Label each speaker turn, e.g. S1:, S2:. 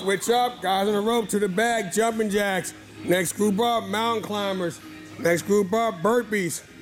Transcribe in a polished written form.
S1: switch up. Guys on the rope to the back, jumping jacks. Next group up, mountain climbers. Next group up, burpees.